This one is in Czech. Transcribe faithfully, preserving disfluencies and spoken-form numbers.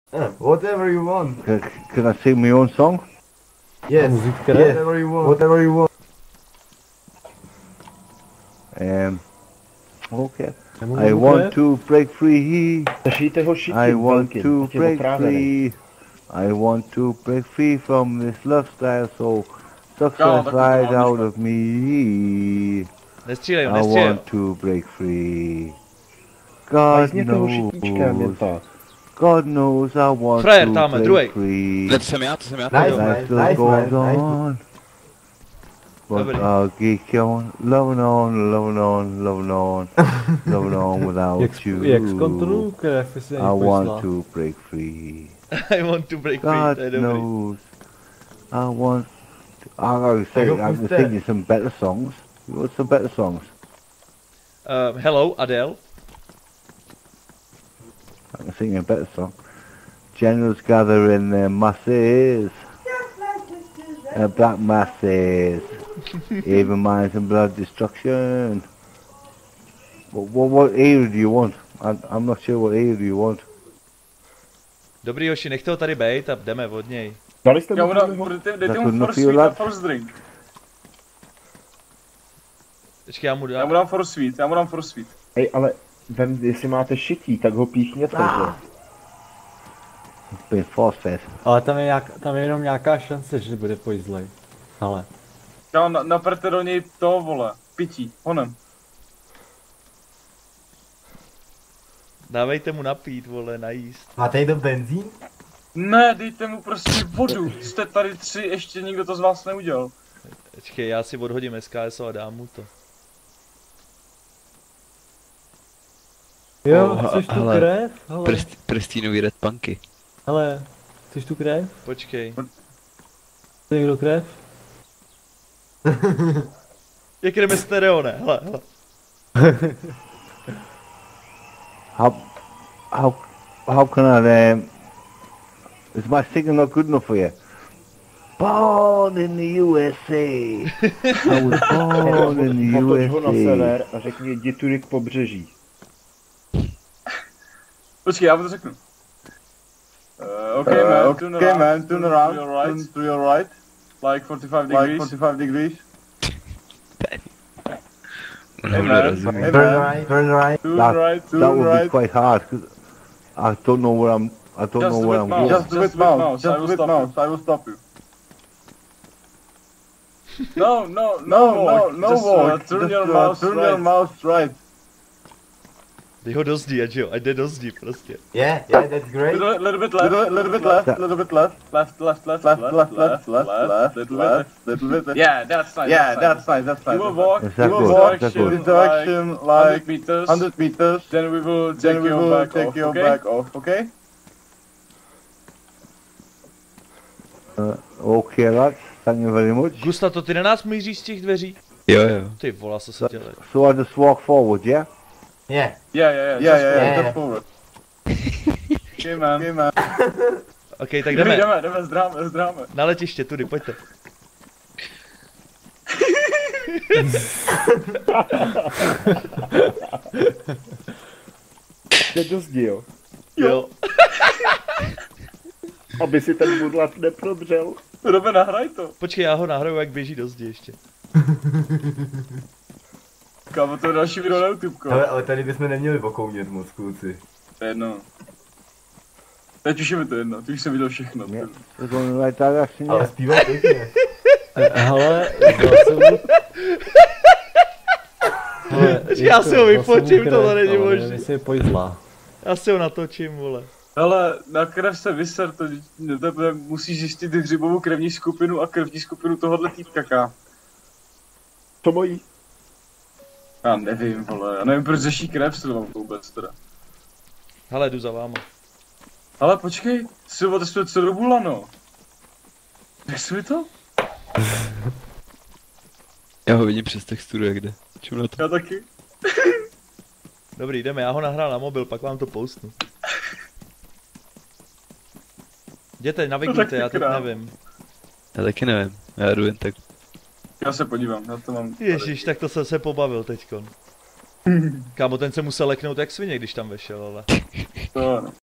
Uh, whatever you want. Can, can I sing my own song? Yes, Muziek yes, krijgen. whatever you want. Whatever you want. Um, okay. Nemůžu I mu want krev? to break free. Držíte ho šitím I want velkým, to ať je break okrádený. free. I want to break free from this lifestyle so Kámo, success tak to right mám out myšlet. of me. Nestřílej, I nestřílej. want to break free. A God z někoho šitíčkem jen knows. tak. God knows I want Frajer, to tamhle, break druhej. free. Ne, to jsem já, to jsem já. Nice, to Life nice, still nice, goes nice, nice. on. But Dobrý. I'll keep on loving on, loving on, loving on, loving on without Jak, you. jak zkontroluju krev, jestli I není want poslá. to break free. I want to break free, God to je dobrý. knows. I want. To, I was saying, I was thinking some better songs. What's some better songs? Uh, hello, Adele. I can sing a better song. Generals gather in their masses. Uh, black masses. Even minds and blood destruction. What, what, what era do you want? I, I'm not sure what era do you want. Dobrý hoši, nechte ho tady bejt a jdeme od něj. Dali jste Já mu mu dám, tohle? budete, dejte Za mu to force nafeel sweet a that? force drink. Počkej, já mu Já dám. mu dám force sweet, já mu dám force sweet. Hej, ale vem, jestli máte šití, tak ho píchněte, že? Been force fed. Ale tam je, nějak, tam je jenom nějaká šance, že bude pojizlej. Ale. Kámo, na, naperte do něj to, vole, pití, honem. Dávejte mu napít, vole, najíst. Máte někdo benzín? Ne, dejte mu prostě vodu, jste tady tři, ještě nikdo to z vás neudělal. Počkej, já si odhodím S K S a dám mu to. Jo, Oh, chceš tu hele. krev? Hele, Prst, prstínový red punky. hele, chceš tu krev? Počkej. Chce někdo krev? Jak jdeme stereo, ne? Hele, hele. How, how, how can I, um, is my signal not good enough for you? Born in the U S A. I was born in the Otoč ho na U S A. sever a řekni jdi tudy k pobřeží. Počkej, já mu to řeknu. Uh, okay, Uh, man, okay, turn around, man, turn around, to your right, turn to your right, like forty-five like degrees. forty-five degrees. On Hey, ho man. nerozumí. Hey, Turn man. right, turn right. Turn That- right, turn That would be right. quite hard because I don't know where I'm. I don't Just know do where it I'm now. going. Just do it now. Just do it now. I will stop you. No, no, no, No, walk. no, no Just, walk. Uh, turn Just, your uh, mouse turn right. your mouse right. Dej ho do zdí, ať jo, ať jde do zdí prostě. Yeah, yeah, that's great. Little, little bit left. Little, little bit left, little bit left, Left, left, left, left, left, left, left, left, little left, bit. little bit. Yeah, that's nice. Yeah, that's nice. That's nice. You will walk. Is You that will good? walk Is that direction, good? This direction, like like hundred meters. hundred meters. Then we will take Then we your will back take off. your Okay. back off. Okay. Uh, okay, lads. Thank you very much. Gusta, to ty na nás míříš z těch dveří? Jo, jo. Ty vole, co se dělá? So I just walk forward, yeah? Yeah. Yeah, yeah, yeah. Yeah, just yeah, yeah. Yeah. Just forward. Okay, man. Okay, man. Ok, tak Jdeme, jdeme. jdeme, jdeme, zdráme, zdráme. Na letiště, tudy, pojďte. Jde do zdi, jo. Jo. Aby si ten budlat neprodřel. Robe, nahraj to. Počkej, já ho nahraju, jak běží do zdi ještě. Kámo, to je další video na YouTube, Ale, ale tady bychom neměli okounět moc, kluci. To je jedno. Teď už je mi to jedno, ty už jsem viděl všechno. Yeah. We're going in the right direction, Ale yeah? zpívaj pěkně. Hele, vzal jsem mu... Hele, Já si ho vzal jsem mu vyfotím, krev, tohle není ale možný. nevím, jestli je pojizlá. Já si ho natočím, vole. Hele, na krev se vyser, to, to, to musíš zjistit hřibovou krevní skupinu a krevní skupinu tohohle týpka, ká. Co mojí? Já nevím, vole, já nevím, proč řeší krev Silva vůbec teda. Hele, jdu za váma. Ale počkej, Silva, to je celou bulano. Jak mi to? Já ho vidím přes texturu, jak jde. Čum na to. Já taky. Dobrý, jdeme, já ho nahrál na mobil, pak vám to postnu. Jděte, navigujte, já teď král. nevím. Já taky nevím. Já jdu jen tak. Já se podívám, já to mám. Ježíš, tak to jsem se pobavil teďkon. Kámo, ten se musel leknout jak svině, když tam vešel, ale. To ano.